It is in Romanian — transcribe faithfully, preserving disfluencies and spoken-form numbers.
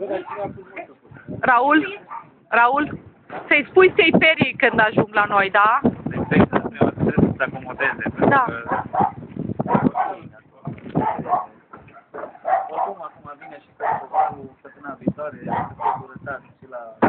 Raul? Raul? Să-i spui să-i perii când ajung la noi, da? Trebuie să se acomodeze. Da. Oricum, acum vine și festivalul săptămâna viitoare, să fie curățat și la